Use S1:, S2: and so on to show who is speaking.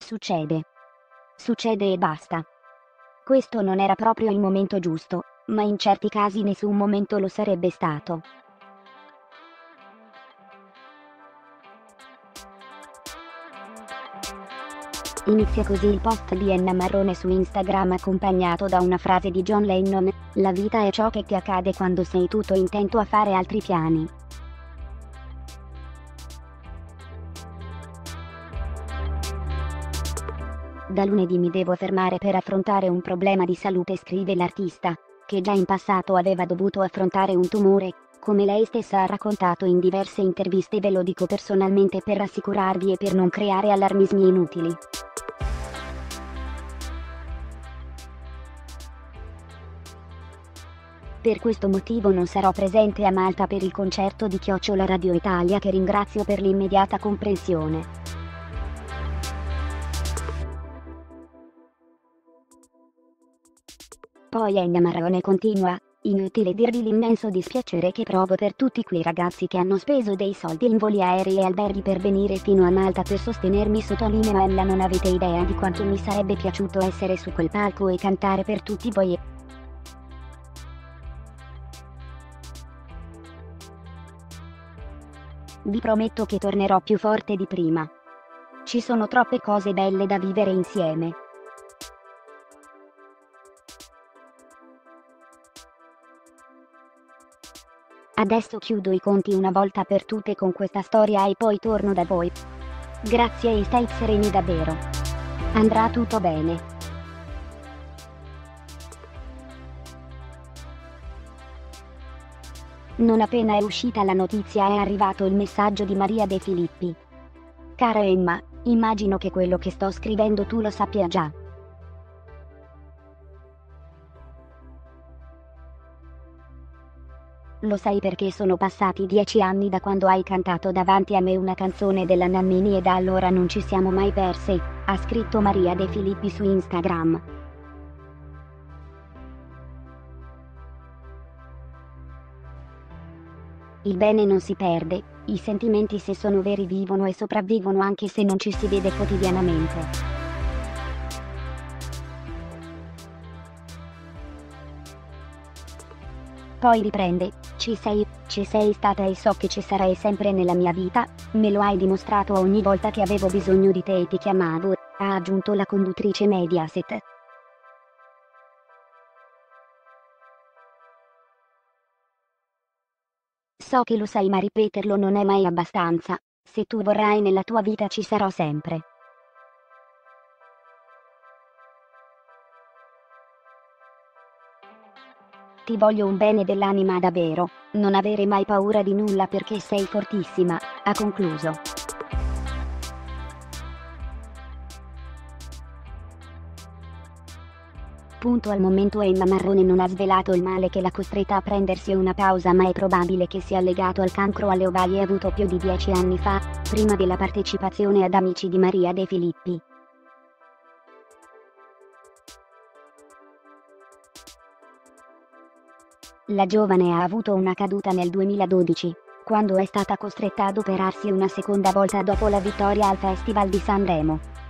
S1: succede. Succede e basta. Questo non era proprio il momento giusto, ma in certi casi nessun momento lo sarebbe stato. Inizia così il post di Enna Marrone su Instagram accompagnato da una frase di John Lennon: "La vita è ciò che ti accade quando sei tutto intento a fare altri piani". Da lunedì mi devo fermare per affrontare un problema di salute, scrive l'artista, che già in passato aveva dovuto affrontare un tumore, come lei stessa ha raccontato in diverse interviste. Ve lo dico personalmente per rassicurarvi e per non creare allarmismi inutili. Per questo motivo non sarò presente a Malta per il concerto di @Radio Italia, che ringrazio per l'immediata comprensione. Poi Enna Marrone continua: "Inutile dirvi l'immenso dispiacere che provo per tutti quei ragazzi che hanno speso dei soldi in voli aerei e alberghi per venire fino a Malta per sostenermi". Sottolinea Enna: "Non avete idea di quanto mi sarebbe piaciuto essere su quel palco e cantare per tutti voi. Vi prometto che tornerò più forte di prima. Ci sono troppe cose belle da vivere insieme". Adesso chiudo i conti una volta per tutte con questa storia e poi torno da voi. Grazie e stai sereni davvero. Andrà tutto bene. Non appena è uscita la notizia è arrivato il messaggio di Maria De Filippi: "Cara Emma, immagino che quello che sto scrivendo tu lo sappia già. Lo sai perché sono passati 10 anni da quando hai cantato davanti a me una canzone della Nannini e da allora non ci siamo mai perse", ha scritto Maria De Filippi su Instagram. Il bene non si perde, i sentimenti se sono veri vivono e sopravvivono anche se non ci si vede quotidianamente. Poi riprende: ci sei stata e so che ci sarai sempre nella mia vita, me lo hai dimostrato ogni volta che avevo bisogno di te e ti chiamavo", ha aggiunto la conduttrice Mediaset. "So che lo sai ma ripeterlo non è mai abbastanza, se tu vorrai nella tua vita ci sarò sempre. Ti voglio un bene dell'anima davvero, non avere mai paura di nulla perché sei fortissima", ha concluso. Al momento Enna Marrone non ha svelato il male che l'ha costretta a prendersi una pausa, ma è probabile che sia legato al cancro alle ovaie avuto più di 10 anni fa, prima della partecipazione ad Amici di Maria De Filippi. La giovane ha avuto una caduta nel 2012, quando è stata costretta ad operarsi una seconda volta dopo la vittoria al Festival di Sanremo.